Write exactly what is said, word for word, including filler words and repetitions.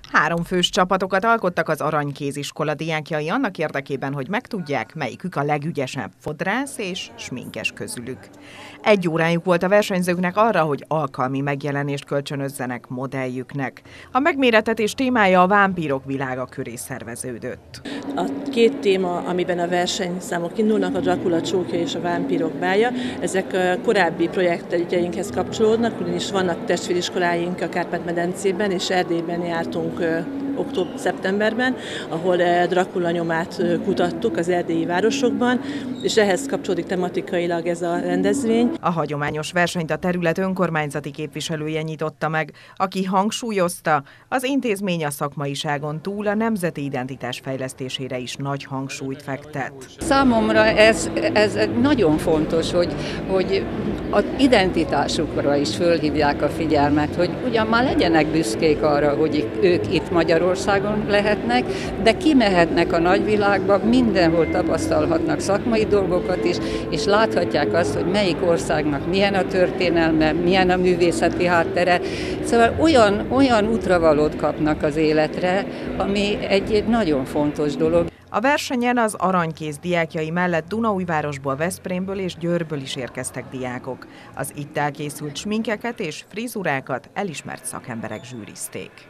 Három fős csapatokat alkottak az Aranykéziskola diákjai annak érdekében, hogy megtudják, melyikük a legügyesebb fodrász és sminkes közülük. Egy órájuk volt a versenyzőknek arra, hogy alkalmi megjelenést kölcsönözzenek modelljüknek. A megmérettetés témája a vámpírok világa köré szerveződött. A két téma, amiben a versenyszámok indulnak, a Dracula csókja és a vámpírok bája, ezek a korábbi projektjeinkhez kapcsolódnak, ugyanis vannak testvériskoláink a Kárpát-medencében, és Erdélyben jártunk október-szeptemberben, ahol Dracula nyomát kutattuk az erdélyi városokban, és ehhez kapcsolódik tematikailag ez a rendezvény. A hagyományos versenyt a terület önkormányzati képviselője nyitotta meg, aki hangsúlyozta, az intézmény a szakmaiságon túl a nemzeti identitás fejlesztésére is nagy hangsúlyt fektet. Számomra ez, ez nagyon fontos, hogy, hogy az identitásukra is fölhívják a figyelmet, hogy ugyan már legyenek büszkék arra, hogy ők itt Magyarországon lehetnek, de kimehetnek a nagyvilágba, mindenhol tapasztalhatnak szakmai dolgokat is, és láthatják azt, hogy melyik országnak milyen a történelme, milyen a művészeti háttere. Szóval olyan, olyan útravalót kapnak az életre, ami egy, egy nagyon fontos dolog. A versenyen az Aranykéz diákjai mellett Dunaújvárosból, Veszprémből és Győrből is érkeztek diákok. Az itt elkészült sminkeket és frizurákat elismert szakemberek zsűrizték.